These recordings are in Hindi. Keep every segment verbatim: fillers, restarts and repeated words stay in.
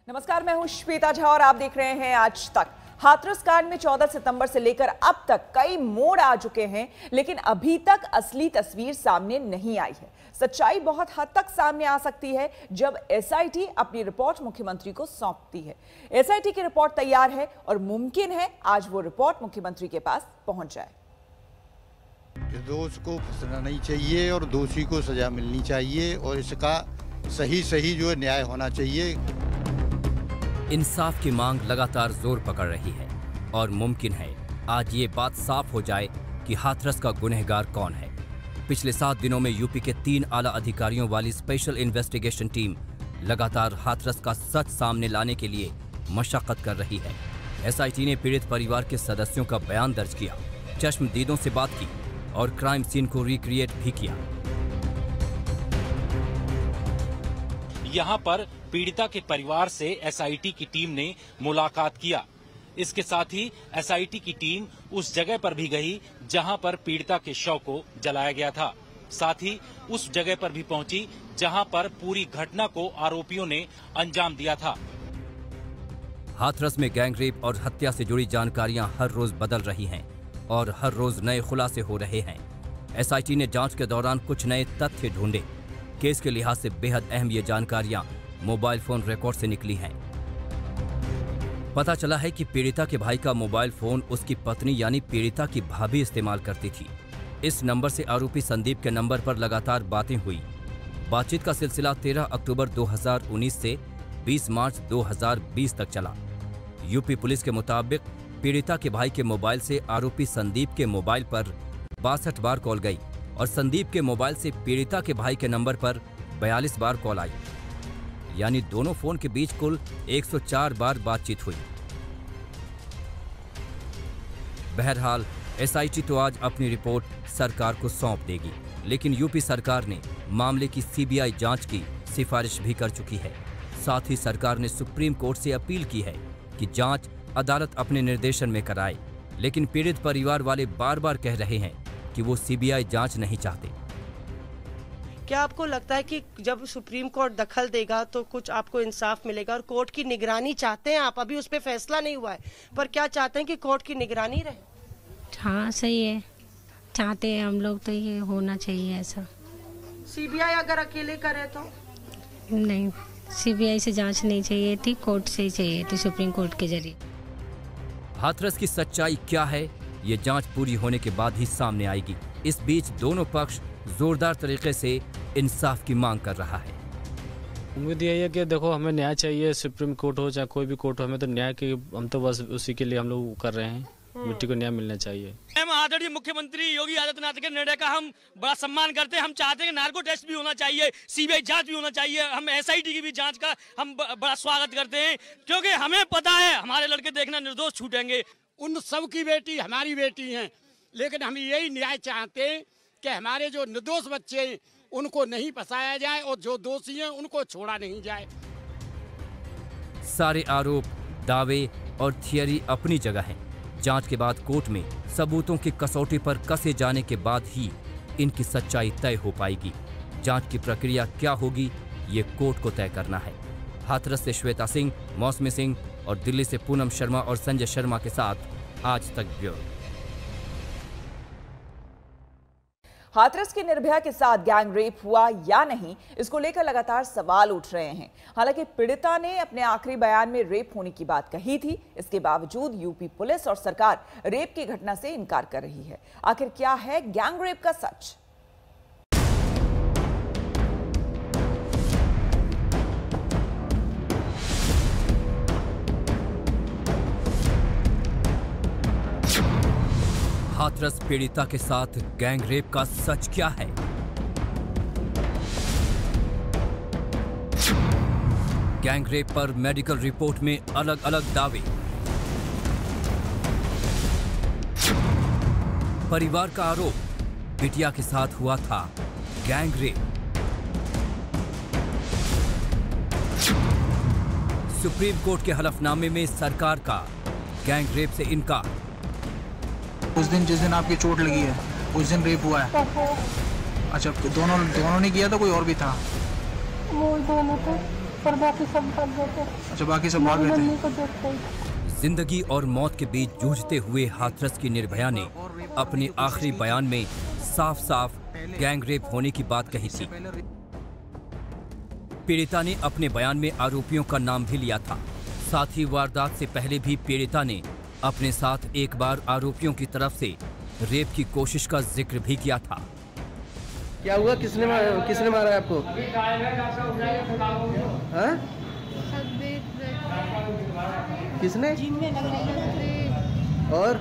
नमस्कार, मैं हूं श्वेता झा और आप देख रहे हैं आज तक। हाथरस कांड में चौदह सितंबर से लेकर अब तक कई मोड़ आ चुके हैं, लेकिन अभी तक असली तस्वीर सामने नहीं आई है। सच्चाई बहुत हद तक सामने आ सकती है जब एसआईटी अपनी रिपोर्ट मुख्यमंत्री को सौंपती है। एसआईटी की रिपोर्ट तैयार है और मुमकिन है आज वो रिपोर्ट मुख्यमंत्री के पास पहुंच जाए। निर्दोष को फंसना नहीं चाहिए और दोषी को सजा मिलनी चाहिए और इसका सही सही जो है न्याय होना चाहिए। इंसाफ की मांग लगातार जोर पकड़ रही है और मुमकिन है आज ये बात साफ हो जाए कि हाथरस का गुनहगार कौन है। पिछले सात दिनों में यूपी के तीन आला अधिकारियों वाली स्पेशल इन्वेस्टिगेशन टीम लगातार हाथरस का सच सामने लाने के लिए मशक्कत कर रही है। एसआईटी ने पीड़ित परिवार के सदस्यों का बयान दर्ज किया, चश्मदीदों से बात की और क्राइम सीन को रिक्रिएट भी किया। यहाँ पर पीड़िता के परिवार से एसआईटी की टीम ने मुलाकात किया। इसके साथ ही एसआईटी की टीम उस जगह पर भी गई जहां पर पीड़िता के शव को जलाया गया था। साथ ही उस जगह पर भी पहुंची जहां पर पूरी घटना को आरोपियों ने अंजाम दिया था। हाथरस में गैंगरेप और हत्या से जुड़ी जानकारियां हर रोज बदल रही हैं और हर रोज नए खुलासे हो रहे हैं। एसआईटी ने जांच के दौरान कुछ नए तथ्य ढूंढे। केस के लिहाज से बेहद अहम ये जानकारियां मोबाइल फोन रिकॉर्ड से निकली हैं। पता चला है कि पीड़िता के भाई का मोबाइल फोन उसकी पत्नी यानी पीड़िता की भाभी इस्तेमाल करती थी। इस नंबर से आरोपी संदीप के नंबर पर लगातार बातें हुई। बातचीत का सिलसिला तेरह अक्टूबर दो हज़ार उन्नीस से बीस मार्च दो हज़ार बीस तक चला। यूपी पुलिस के मुताबिक पीड़िता के भाई के मोबाइल से आरोपी संदीप के मोबाइल पर बासठ बार कॉल गई और संदीप के मोबाइल से पीड़िता के भाई के नंबर पर बयालीस बार कॉल आई, यानी दोनों फोन के बीच कुल एक सौ चार बार बातचीत हुई। बहरहाल एसआईटी तो आज अपनी रिपोर्ट सरकार को सौंप देगी, लेकिन यूपी सरकार ने मामले की सीबीआई जांच की सिफारिश भी कर चुकी है। साथ ही सरकार ने सुप्रीम कोर्ट से अपील की है कि जांच अदालत अपने निर्देशन में कराए, लेकिन पीड़ित परिवार वाले बार बार कह रहे हैं कि वो सीबीआई जांच नहीं चाहते। क्या आपको लगता है कि जब सुप्रीम कोर्ट दखल देगा तो कुछ आपको इंसाफ मिलेगा? और कोर्ट की निगरानी चाहते हैं आप? अभी उस पर फैसला नहीं हुआ है, पर क्या चाहते हैं कि कोर्ट की निगरानी रहे? हाँ सही है, चाहते हैं हम लोग, तो ये होना चाहिए ऐसा। सीबीआई अगर अकेले करे तो नहीं, सीबीआई से जांच नहीं चाहिए थी, कोर्ट से ही चाहिए थी, सुप्रीम कोर्ट के जरिए। हाथरस की सच्चाई क्या है, ये जांच पूरी होने के बाद ही सामने आएगी। इस बीच दोनों पक्ष जोरदार तरीके से इंसाफ की मांग कर रहा है। उम्मीद यही है कि देखो, हमें न्याय चाहिए, सुप्रीम कोर्ट हो चाहे कोई भी कोर्ट हो, हमें तो न्याय की, हम तो बस उसी के लिए हम लोग कर रहे हैं। मिट्टी को न्याय मिलना चाहिए। आदरणीय मुख्यमंत्री योगी आदित्यनाथ के निर्णय का हम बड़ा सम्मान करते हैं। हम चाहते हैं कि नार्को टेस्ट भी होना चाहिए, सीबीआई जांच भी होना चाहिए। हम एसआईटी की भी जांच का हम बड़ा स्वागत करते हैं, क्योंकि हमें पता है हमारे लड़के देखना निर्दोष छूटेंगे। उन सब की बेटी हमारी बेटी हैं, लेकिन हम यही न्याय चाहते हैं कि हमारे जो निर्दोष बच्चे हैं उनको नहीं फंसाया जाए और जो दोषी हैं उनको छोड़ा नहीं जाए। सारे आरोप, दावे और थियरी अपनी जगह हैं। जांच के बाद कोर्ट में सबूतों की कसौटी पर कसे जाने के बाद ही इनकी सच्चाई तय हो पाएगी। जांच की प्रक्रिया क्या होगी, ये कोर्ट को तय करना है। हाथरस से श्वेता सिंह, मौसमी सिंह और दिल्ली से पूनम शर्मा और संजय शर्मा के साथ आज तक ब्यूरो। हाथरस की निर्भया के साथ गैंग रेप हुआ या नहीं, इसको लेकर लगातार सवाल उठ रहे हैं। हालांकि पीड़िता ने अपने आखिरी बयान में रेप होने की बात कही थी, इसके बावजूद यूपी पुलिस और सरकार रेप की घटना से इनकार कर रही है। आखिर क्या है गैंग रेप का सच? हाथरस पीड़िता के साथ गैंग रेप का सच क्या है? गैंग रेप पर मेडिकल रिपोर्ट में अलग अलग दावे। परिवार का आरोप, बिटिया के साथ हुआ था गैंग रेप। सुप्रीम कोर्ट के हलफनामे में सरकार का गैंग रेप से इनकार। उस दिन जिस दिन आपकी चोट लगी है उस दिन रेप हुआ है? अच्छा, दोनों दोनों ने किया था, कोई और भी था? वो दोनों थे। पर बाकी सब भाग गए थे। अच्छा, बाकी सब भाग गए मम्मी को थे। देखते ही। जिंदगी और मौत के बीच जूझते हुए हाथरस की निर्भया ने अपने आखिरी बयान में साफ साफ गैंग रेप होने की बात कही थी। पीड़िता ने अपने बयान में आरोपियों का नाम भी लिया था। साथ ही वारदात से पहले भी पीड़िता ने अपने साथ एक बार आरोपियों की तरफ से रेप की कोशिश का जिक्र भी किया था। क्या हुआ? किसने मारा, किसने मारा है आपको? हाँ? किसने? और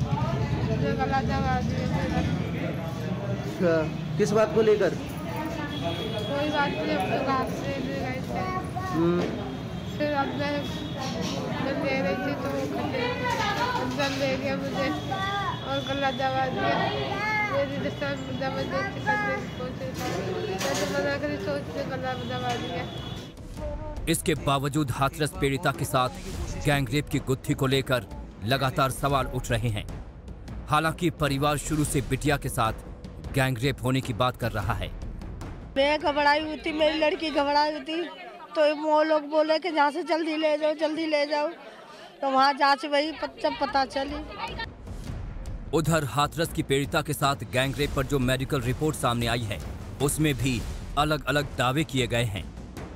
अच्छा, किस बात को लेकर? कोई बात नहीं, अपने बात से गए थे। फिर अब मैं मैं दे रही थी तो वो अंदर ले गया मुझे और गला दबा दिया। मेरी रिश्तेदार जबरदस्ती करने की कोशिश की, मैंने मना करी, सोच के गला दबा दिया। इसके बावजूद हाथरस पीड़िता के साथ गैंगरेप की गुत्थी को लेकर लगातार सवाल उठ रहे हैं। हालांकि परिवार शुरू से बिटिया के साथ गैंगरेप होने की बात कर रहा है। मैं घबराई हुई थी, मेरी लड़की घबराई हुई थी, तो वो लोग बोले कि यहाँ से जल्दी ले जाओ, जल्दी ले जाओ, तो वहाँ जांच वही जब पता चली। उधर हाथरस की पीड़िता के साथ गैंगरेप पर जो मेडिकल रिपोर्ट सामने आई है, उसमें भी अलग अलग दावे किए गए हैं।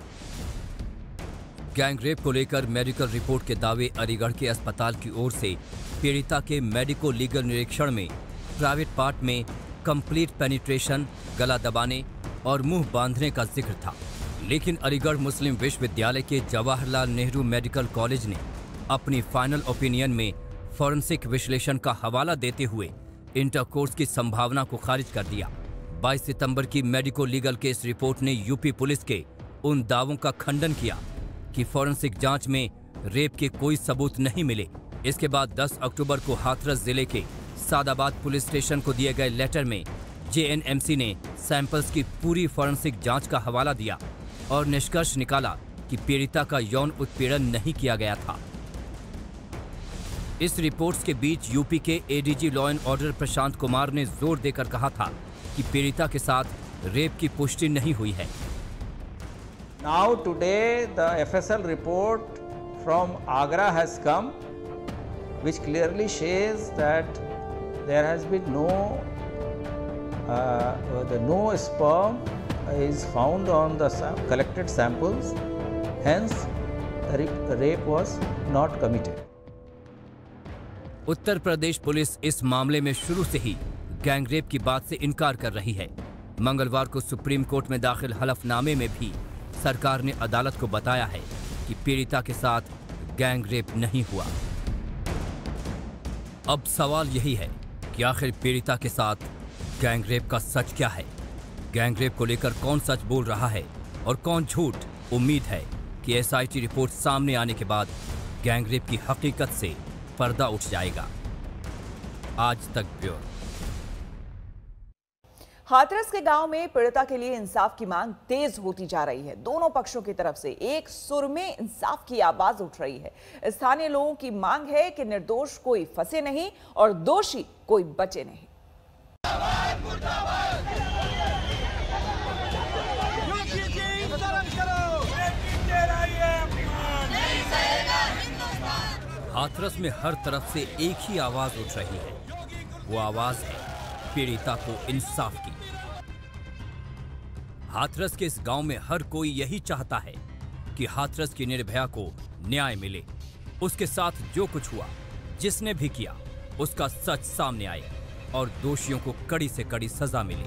गैंगरेप को लेकर मेडिकल रिपोर्ट के दावे अलीगढ़ के अस्पताल की ओर से पीड़िता के मेडिको लीगल निरीक्षण में प्राइवेट पार्ट में कंप्लीट पेनिट्रेशन, गला दबाने और मुंह बांधने का जिक्र था। लेकिन अलीगढ़ मुस्लिम विश्वविद्यालय के जवाहरलाल नेहरू मेडिकल कॉलेज ने अपनी फाइनल ओपिनियन में फॉरेंसिक विश्लेषण का हवाला देते हुए इंटरकोर्स की संभावना को खारिज कर दिया। बाईस सितंबर की मेडिको लीगल केस रिपोर्ट ने यूपी पुलिस के उन दावों का खंडन किया कि फॉरेंसिक जांच में रेप के कोई सबूत नहीं मिले। इसके बाद दस अक्टूबर को हाथरस जिले के सादाबाद पुलिस स्टेशन को दिए गए लेटर में जे एन एम सी ने सैंपल्स की पूरी फॉरेंसिक जांच का हवाला दिया और निष्कर्ष निकाला कि पीड़िता का यौन उत्पीड़न नहीं किया गया था। इस रिपोर्ट्स के बीच यूपी के A D G law and order Prashant Kumar ने जोर देकर कहा था कि पीड़िता के साथ रेप की पुष्टि नहीं हुई है। Now today the F S L report from Agra has come, which clearly says that there has been no uh, the no sperm is found on the sam collected samples, hence the rape was not committed. Uttar Pradesh police इस मामले में शुरू से ही गैंगरेप की बात से इनकार कर रही है। मंगलवार को सुप्रीम कोर्ट में दाखिल हलफनामे में भी सरकार ने अदालत को बताया है कि पीड़िता के साथ गैंगरेप नहीं हुआ। अब सवाल यही है कि आखिर पीड़िता के साथ गैंगरेप का सच क्या है? गैंगरेप को लेकर कौन सच बोल रहा है और कौन झूठ? उम्मीद है कि एस आई टी रिपोर्ट सामने आने के बाद गैंगरेप की हकीकत से पर्दा उठ जाएगा। आज तक ब्यूरो। हाथरस के गांव में पीड़िता के लिए इंसाफ की मांग तेज होती जा रही है। दोनों पक्षों की तरफ से एक सुर में इंसाफ की आवाज उठ रही है। स्थानीय लोगों की मांग है कि निर्दोष कोई फंसे नहीं और दोषी कोई बचे नहीं। हाथरस में हर तरफ से एक ही आवाज उठ रही है। वो आवाज है पीड़िता को इंसाफ की। हाथरस के इस गांव में हर कोई यही चाहता है कि हाथरस की निर्भया को न्याय मिले। उसके साथ जो कुछ हुआ, जिसने भी किया, उसका सच सामने आए और दोषियों को कड़ी से कड़ी सजा मिले।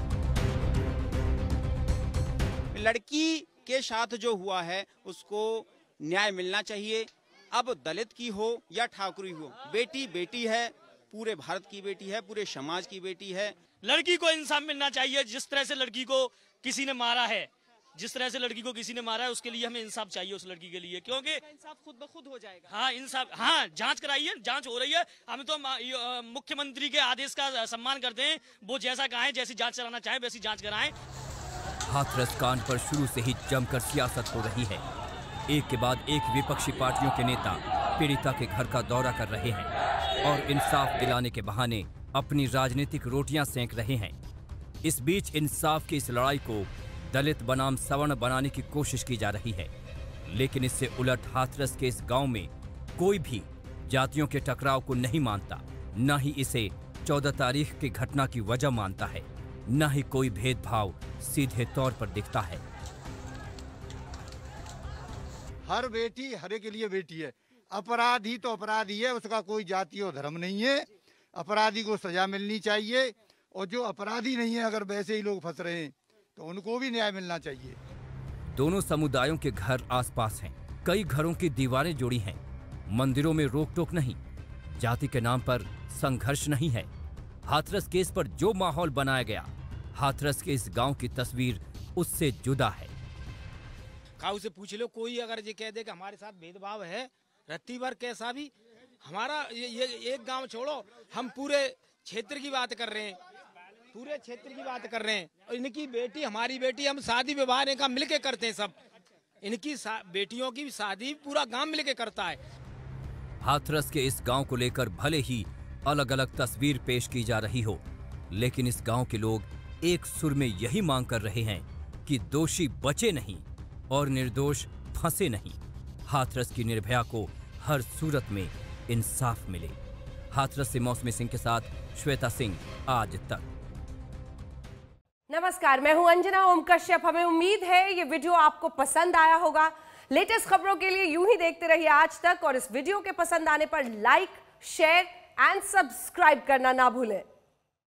लड़की के साथ जो हुआ है उसको न्याय मिलना चाहिए। अब दलित की हो या ठाकुरी हो, बेटी बेटी है, पूरे भारत की बेटी है, पूरे समाज की बेटी है। लड़की को इंसाफ मिलना चाहिए। जिस तरह से लड़की को किसी ने मारा है, जिस तरह से लड़की को किसी ने मारा है, उसके लिए हमें इंसाफ चाहिए उस लड़की के लिए, क्योंकि इंसाफ खुद ब खुद हो जाएगा। हाँ इंसाफ, हाँ जांच कराइए, जांच हो रही है। हम तो मुख्यमंत्री के आदेश का सम्मान करते हैं। वो जैसा कहें, जैसी जांच कराना चाहे वैसी जांच कराएं। हाथरस कांड पर शुरू से ही जमकर सियासत हो रही है। एक के बाद एक विपक्षी पार्टियों के नेता पीड़िता के घर का दौरा कर रहे हैं और इंसाफ दिलाने के बहाने अपनी राजनीतिक रोटियां सेंक रहे हैं। इस बीच इंसाफ की इस लड़ाई को दलित बनाम सवर्ण बनाने की कोशिश की जा रही है। लेकिन इससे उलट हाथरस के इस गांव में कोई भी जातियों के टकराव को नहीं मानता, न ही इसे चौदह तारीख की घटना की वजह मानता है, न ही कोई भेदभाव सीधे तौर पर दिखता है। हर बेटी हरे के लिए बेटी है। अपराधी तो अपराधी है, उसका कोई जाति और धर्म नहीं है। अपराधी को सजा मिलनी चाहिए, और जो अपराधी नहीं है अगर वैसे ही लोग फंस रहे हैं तो उनको भी न्याय मिलना चाहिए। दोनों समुदायों के घर आसपास हैं, कई घरों की दीवारें जुड़ी हैं, मंदिरों में रोक टोक नहीं, जाति के नाम पर संघर्ष नहीं है। हाथरस केस पर जो माहौल बनाया गया, हाथरस के इस गांव की तस्वीर उससे जुदा है। काऊ से पूछ लो, कोई अगर ये कह दे कि हमारे साथ भेदभाव है, रत्ती भर कैसा भी हमारा ये, ये एक गांव छोड़ो, हम पूरे क्षेत्र की बात कर रहे हैं, पूरे क्षेत्र की बात कर रहे हैं। और इनकी बेटी हमारी बेटी, हम शादी विवाह इनका मिलके करते हैं सब। इनकी बेटियों की शादी पूरा गांव मिलके करता है। हाथरस के इस गांव को लेकर भले ही अलग अलग तस्वीर पेश की जा रही हो, लेकिन इस गांव के लोग एक सुर में यही मांग कर रहे हैं कि दोषी बचे नहीं और निर्दोष फंसे नहीं। हाथरस की निर्भया को हर सूरत में इंसाफ मिले। हाथरस से मौसमी सिंह के साथ श्वेता सिंह, आज तक। नमस्कार, मैं हूं अंजना ओम कश्यप। हमें उम्मीद है ये वीडियो आपको पसंद आया होगा। लेटेस्ट खबरों के लिए यूं ही देखते रहिए आज तक, और इस वीडियो के पसंद आने पर लाइक, शेयर एंड सब्सक्राइब करना ना भूलें।